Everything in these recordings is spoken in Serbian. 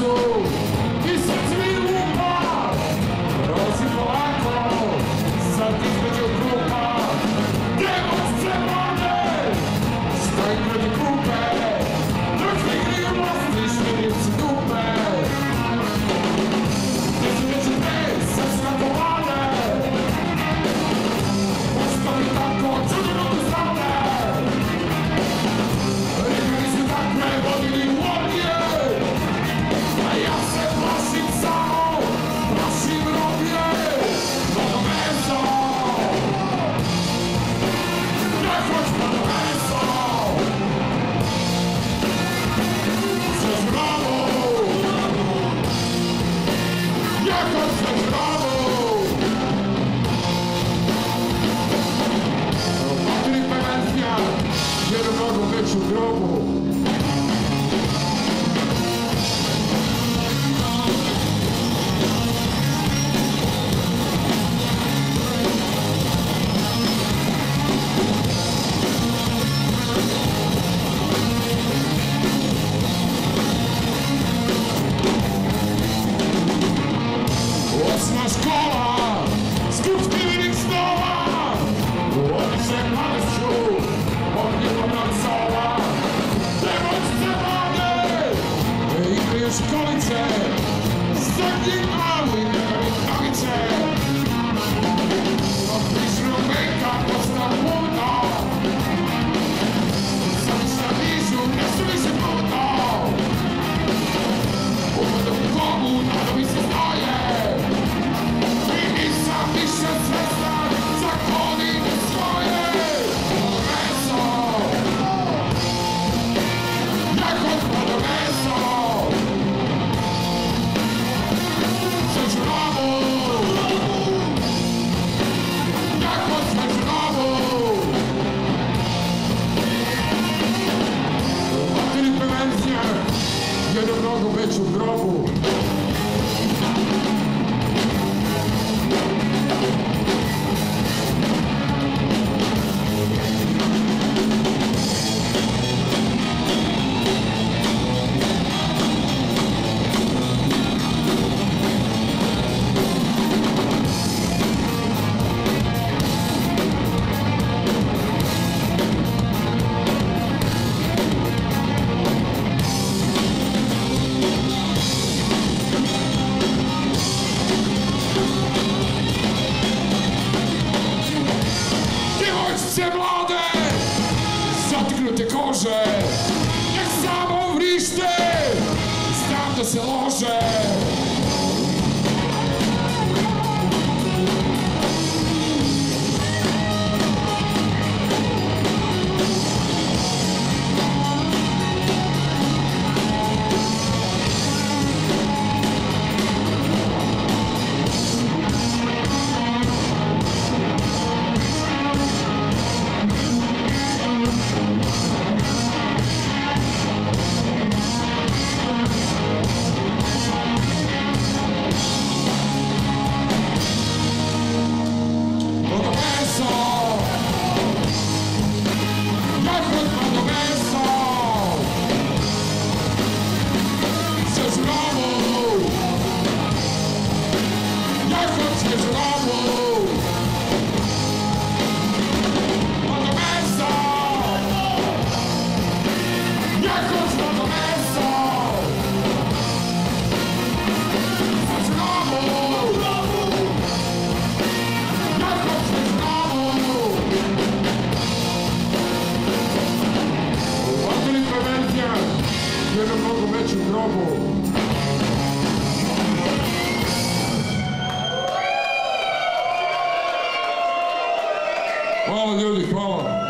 Hvala ljudi, hvala.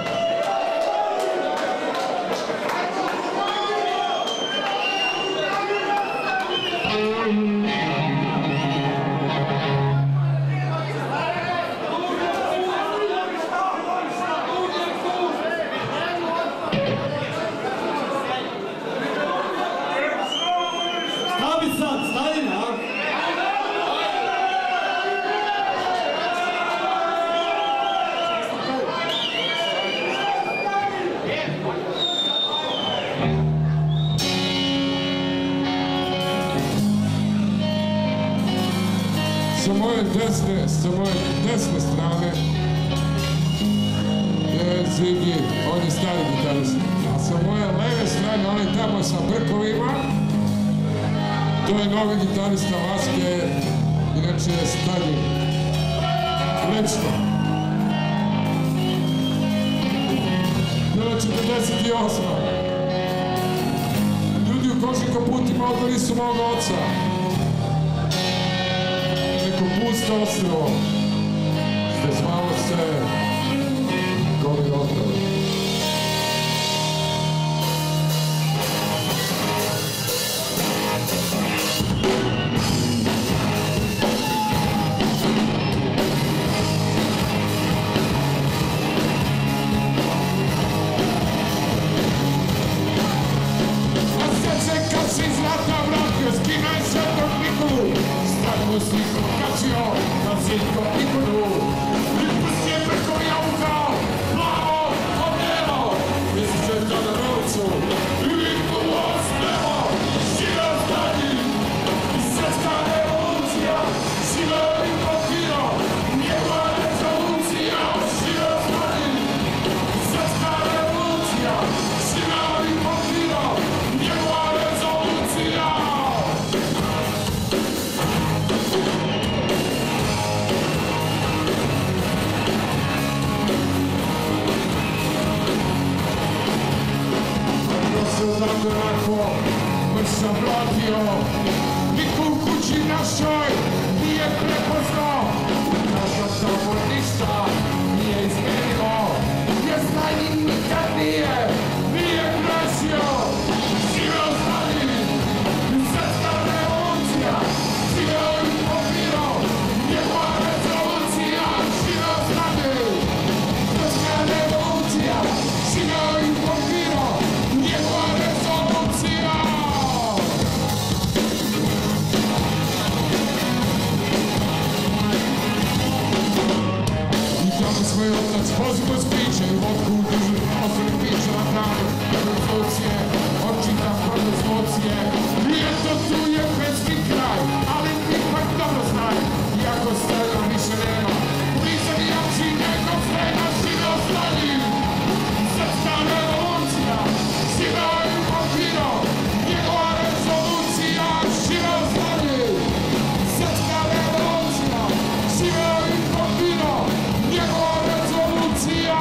Sa moje desne strane je Ziggy, on je stari gitarist. A sa moje leve strane, onaj tamo sa brkovima, to je novi gitarista Vaske, inače je stari. Lično. Bilo 48. Ljudi u kožnim kaputima odveli su moga oca. Neko pusto ostrvo, što je zvalo se Goli otrov. Sam vratio, niko u kući našoj nije prepoznao, naša tamo ništa nije izmenilo, jer znanje nikad nije grešio. Živeo Stalin, srpska revolucija, živeo i pobiro, njegova rezolucija. Živeo Stalin, srpska revolucija, živeo i pobiro, njegova rezolucija. Svoj otac pozimo s piće i vodku drži, osnovni piće na hranu, revolucije, očita revolucije. I eto tu je pesmi kraj, ali ipak dobro znaj, iako strela više nema, nisam jači nego strela. Živeo Stalin, srpska revolucija, živeo i pobiro, njegova rezolucija. Živeo Stalin, srpska revolucija, živeo i pobiro, njegova rezolucija.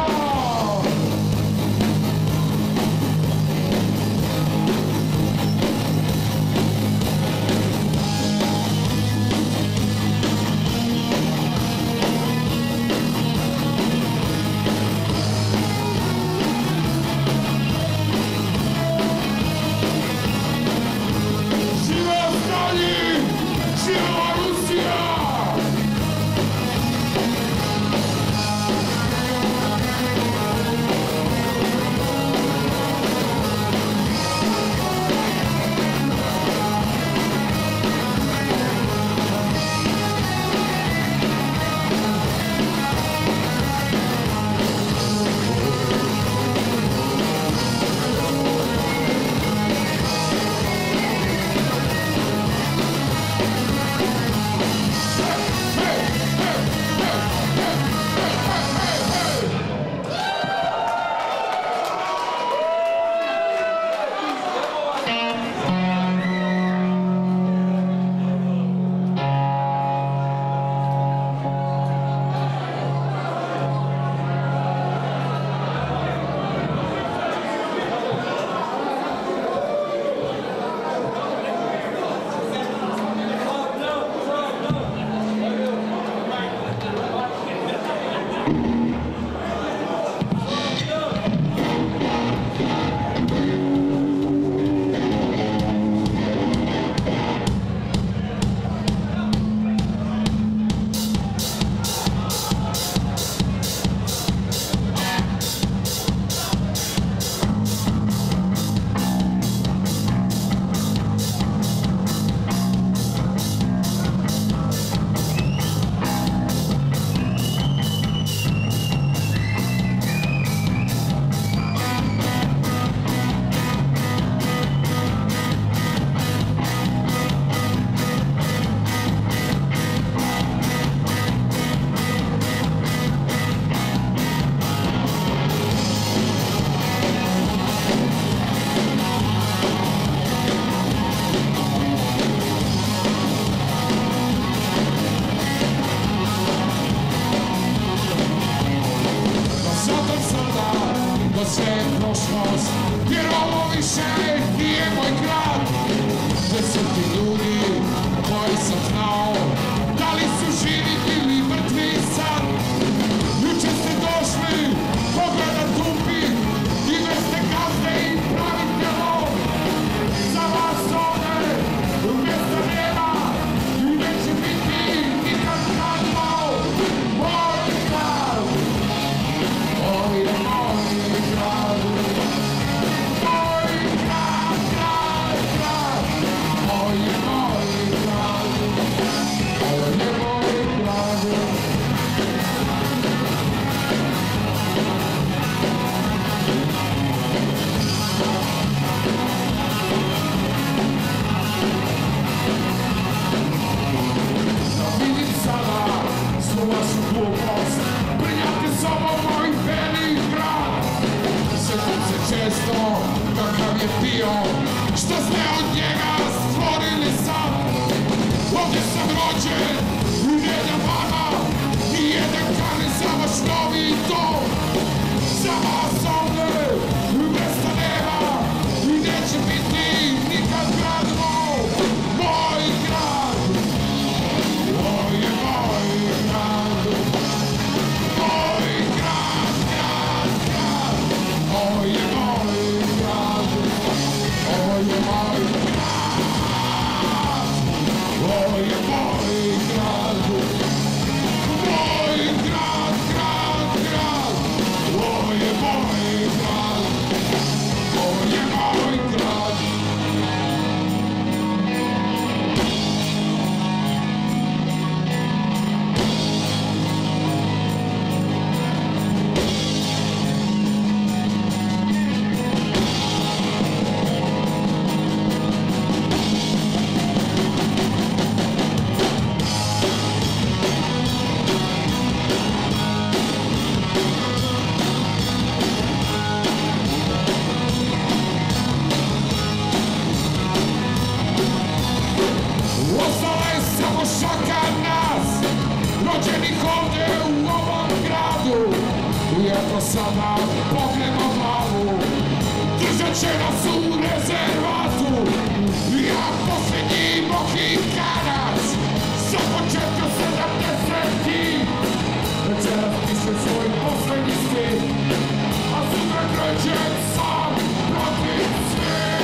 to sve prošlost, jer ovo više nije moj grad. Gde su ti ljudi koji sam znao, da li su živi ili mrtvi sad? Juče ste došli pogledat tupi i već ste gazde i pravite lov. Za vas ovde mjesta nema i neće biti nikad kad mao. Moj grad, ovo je moj grad. Moj grad, grad, grad, ovo je moj grad. Ovo je moj grad. Vidim sada svu vašu glupost, brinjate sobom moj veli grad. Sjetim se često kakav je bio, što ste od njega stvorili sad. Ovdje sam rođen, u Neljavama, nijedan kamen za vaš novi dom. Za vas ovdje mjesta nema i neće biti nikad grad moj. Moj grad, ovo je moj grad. Moj grad, grad, grad, ovo je moj grad. Ovo je moj grad. Ovo je moj grad. Moj grad, grad, grad. Ovo je moj grad. Ovo je moj grad. Ostala je samo šaka nas, rođenih ovdje u ovom gradu. I ako sada pognemo glavu, držat će nas u rezervatu. Ja posljednji Mohikanac, sa početka 70-ih. Večeras pišem svoj posljednji stih, a sutra krećem sam protiv svih.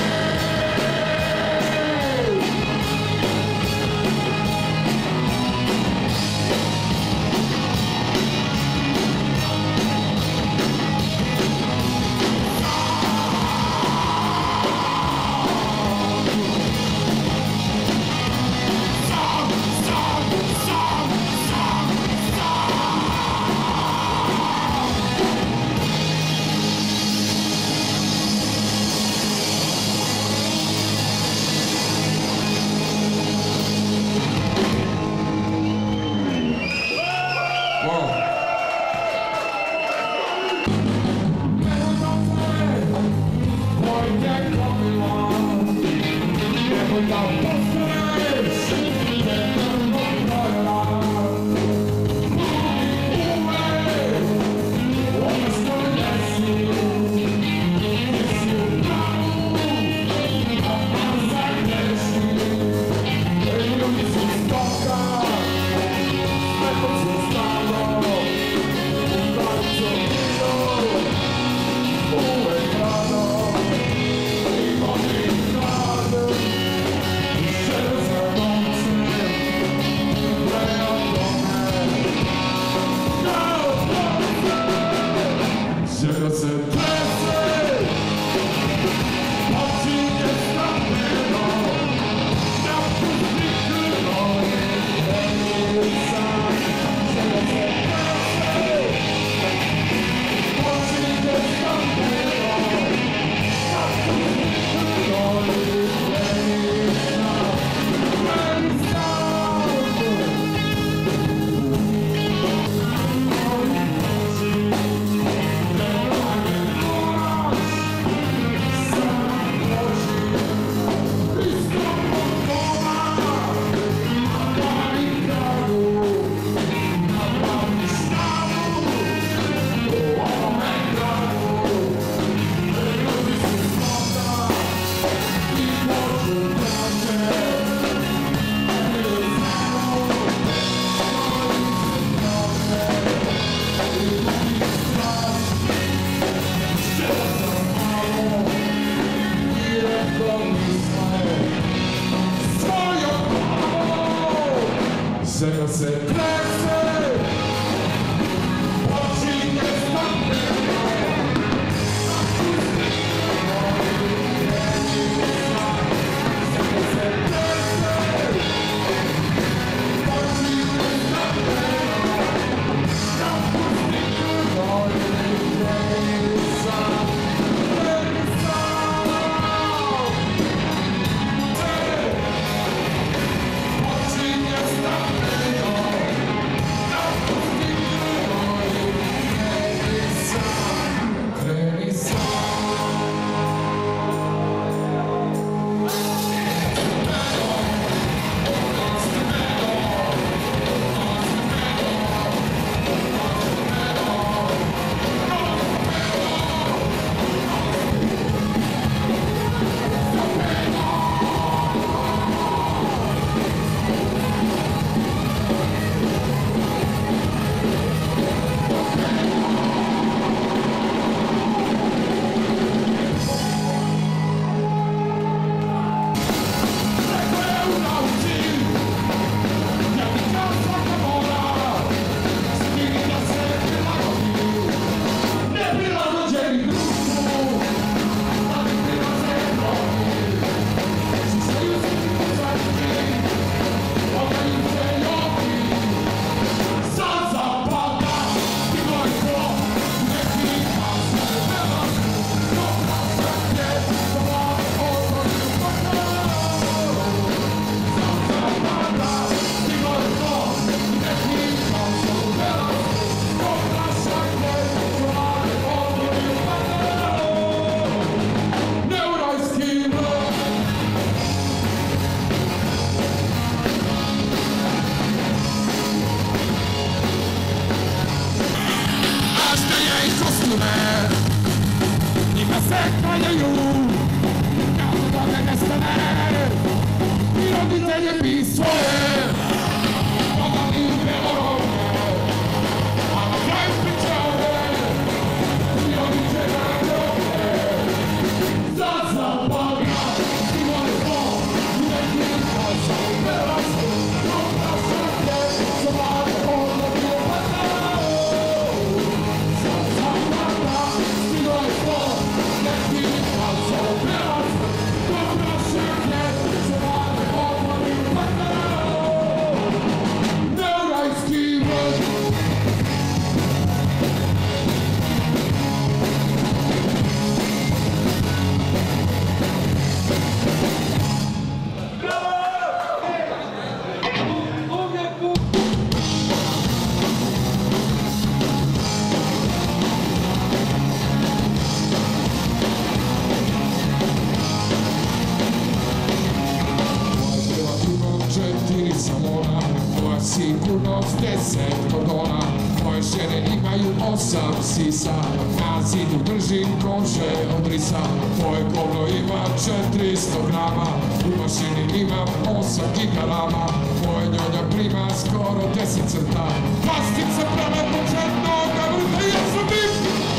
sigurnost 10 kodona. Moje žene imaju 8 sisa, na zidu držim kože od risa. Moje govno ima 400 grama, u mašini imam 8 gigarama. Moje njonja prima skoro 10 crta, plastice prave početnoga vrta. Ja sam bip,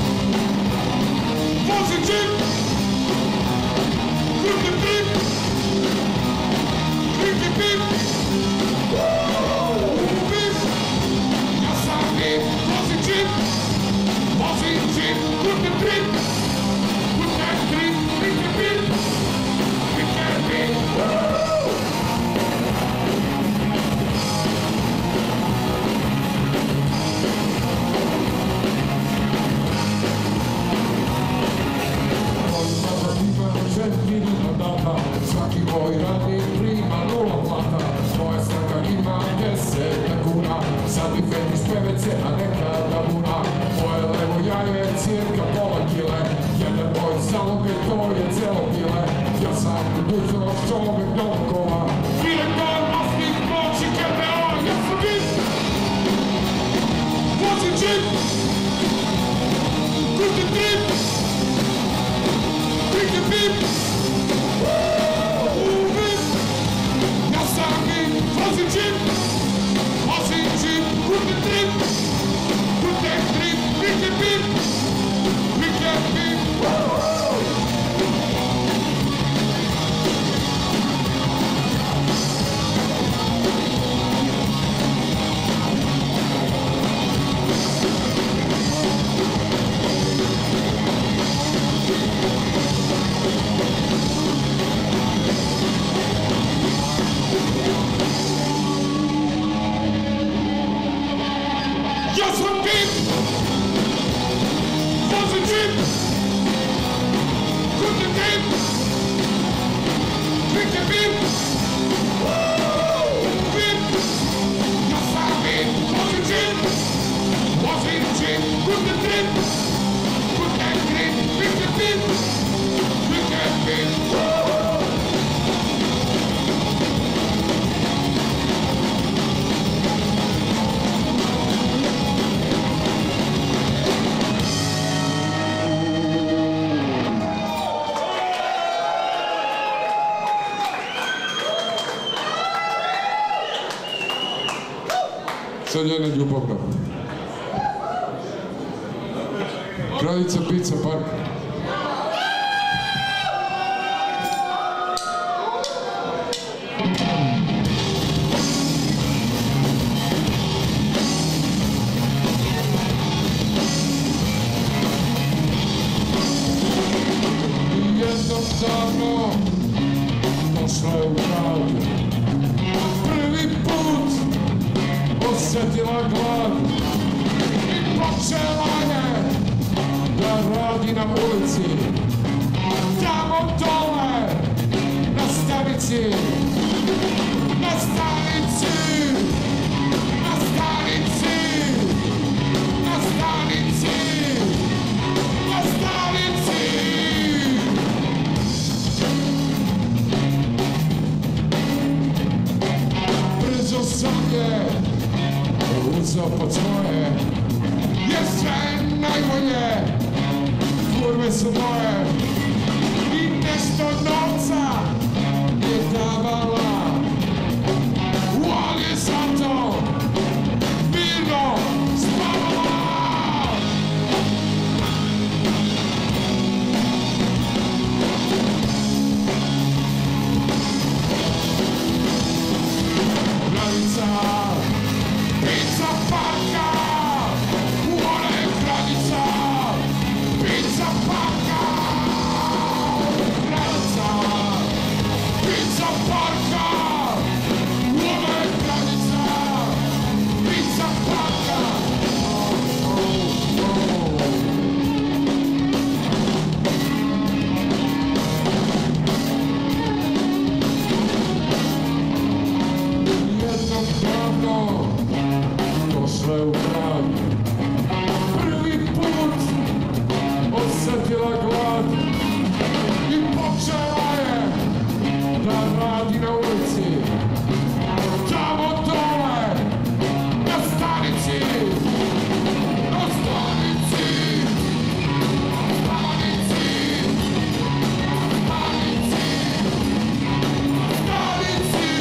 vozim džip, krupni pip, krupni pip. Svaki moj radnik prima 0 plata, moja snaga ima 10 kuna, sad mi fetiš pevece, a nekada buna. Moje levo jaje je cirka pola kile, jedan moj zalogaj to je celo pile. Ja sam budućnost čovek domkova, direktor masnih noći KPA. Ja sam bip, vozim džip, kutim trip, krikem bip. Pip! Gute Pip! Bitte Pip! Pip! Ja sam Pip! Was in Chip! Gute Pip! Gute Pip! Bitte Pip! Bitte Pip! Sad jedna ljubavna. Kraljica Pizza Park. Jednostavno došla je u grad. Prvi put osjetila glad i počela je da radi na ulici, tamo dole, na stanici, na stanici, na stanici, na stanici, na stanici. Brzo sam je uzeo pod svoje, jer sve najbolje kurve su moje i nešto novca je davala, ali je zato mirno spavala. Granica Pizza Parka, ona je granica Pizza Parka, granica Pizza Parka, ona je granica Pizza Parka. Jednom davno došla je u grad, prvi put osjetila glad i počela je da radi na ulici, tamo dole, na stanici, na stanici, na stanici, na stanici, na stanici.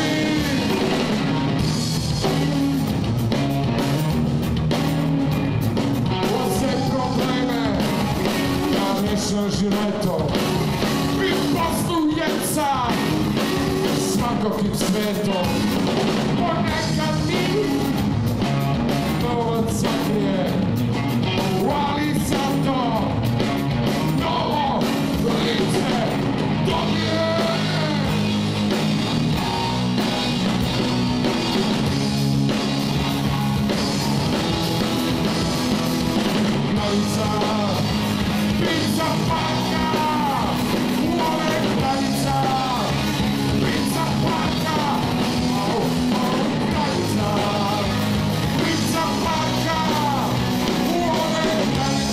Žileto i poslujeca svakokim svetom, ponekad mi novac sakrije, ali zato novo lice dobije. Granica Pizza Parka, ona je granica Pizza Parka, granica Pizza Parka, ona je granica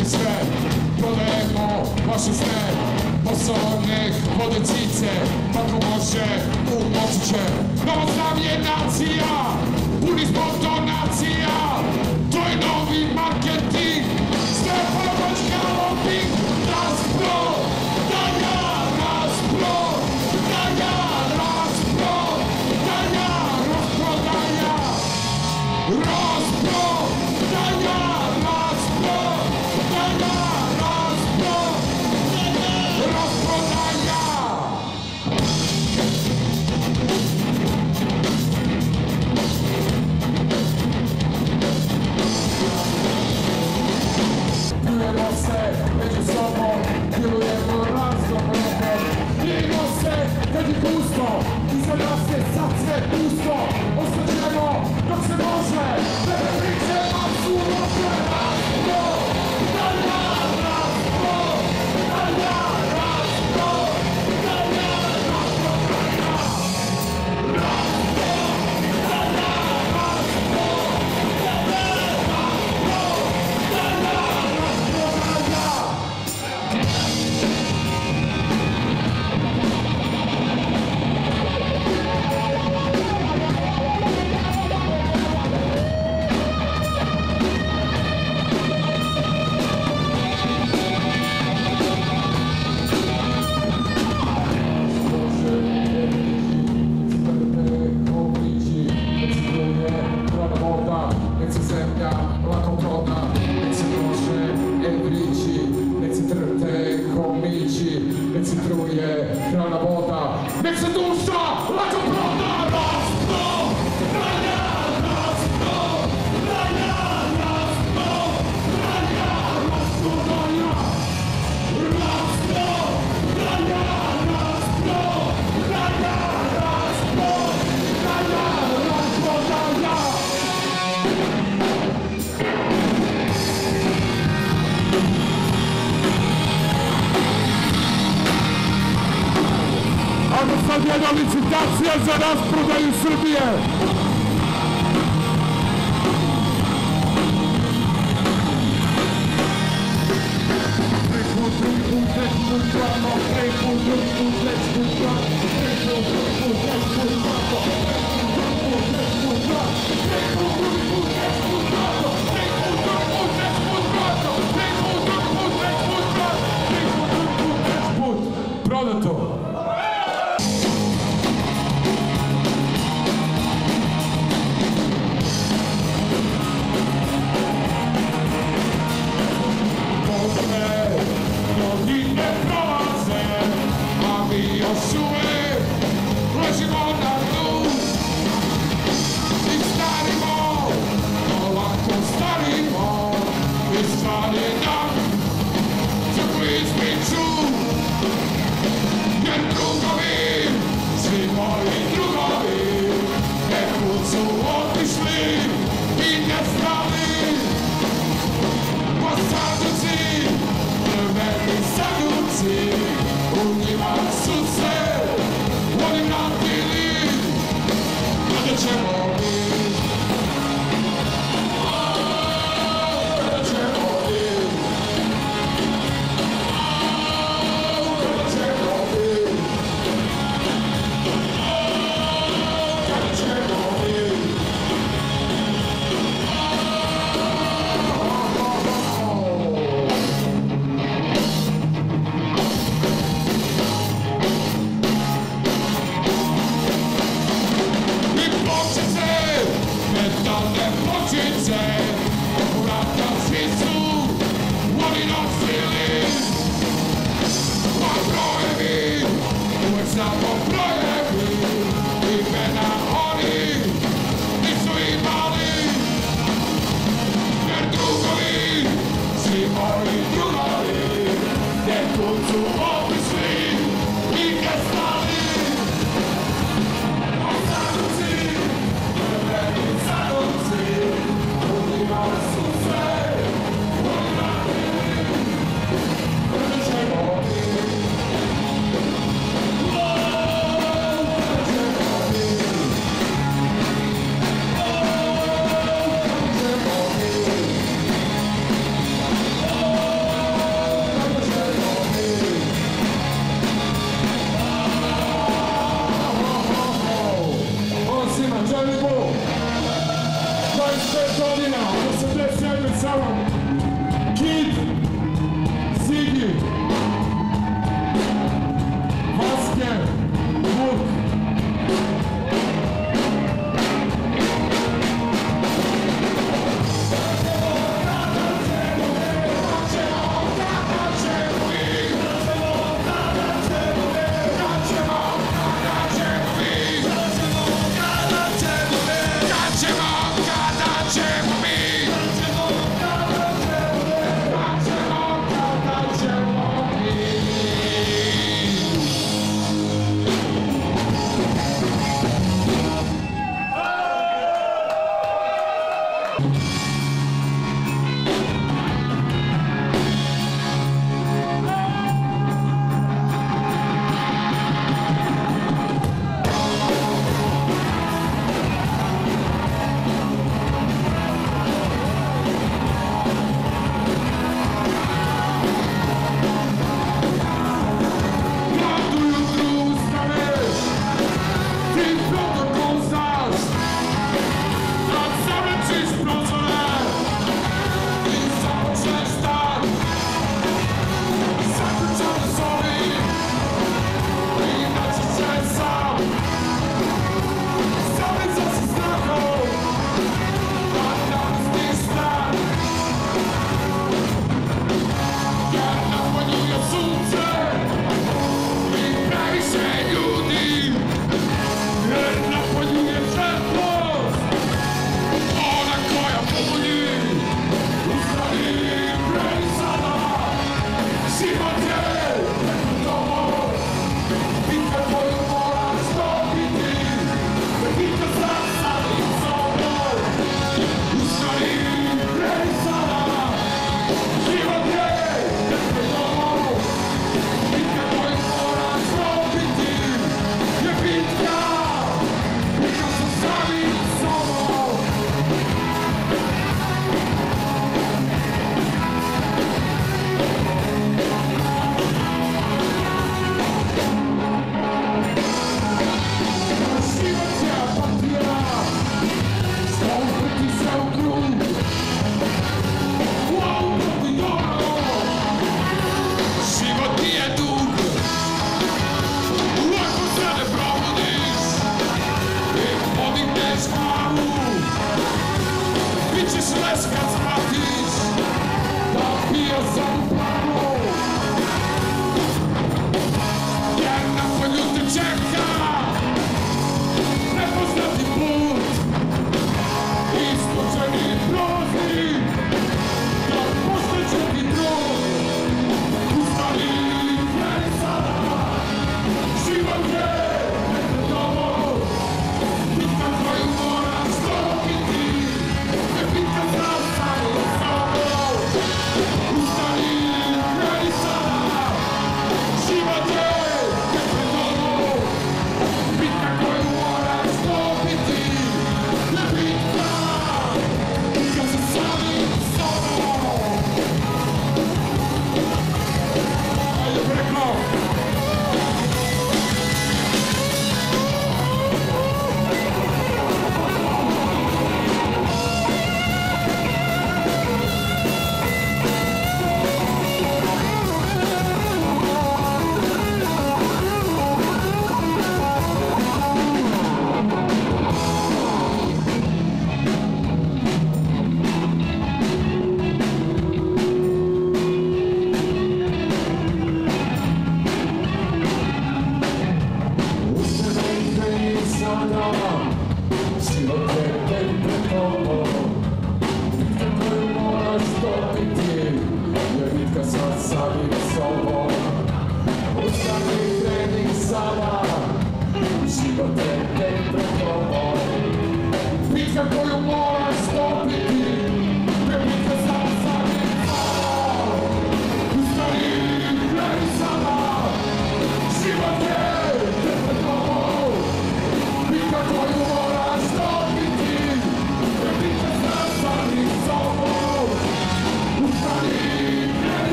prodali sve, prodajemo vaše sne. Posao nek vode cice, kako može, umoći će. Novo zdravlje nacija, puni smo donacija, to je novi marketing. Stefano Bačka lobbying, raspro, dalja, raspro, dalja, raspro, dalja, rasprodaja, raspro, dalja, raspro, dalja, raspro, rasprodaja. Pijemo se među sobom, pilujemo razgovorom. Pijemo se kad je gusto, iza nas je sad sve pusto. Ostaćemo dok se može, tebe priče masu loše. Raspro, dalja, raspro, dalja, raspro, dalja, raspro, dalja. Raspro, dalja, raspro, dalja, raspro, dalja, raspro, dalja. Nek se duša lako proda, raspro, dalja, raspro, dalja, raspro, dalja, rasprodaja, raspro, dalja, raspro, dalja, raspro, dalja, rasprodaja. Ovo sad jedna licitacija za rasprodaju Srbije. Prodato. Još uvek ležimo na dnu i starimo, polako starimo i stvari nam tako izmiču, jer drugovi, svi moji drugovi, nekud su otišli i nestali. Posaduci, drveni saduci, u njima su se oni vratili, kada ćemo mi, kada ćemo mi, kada ćemo mi, kada ćemo mi. Samo brojevi, imena oni nisu imali, jer drugovi, svi moji drugovi, nekud su otišli i nestali. Osaduci, drveni saduci, u 25 godina, 87 samo. Kid, Ziggy, Vaske, Vuk.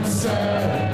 se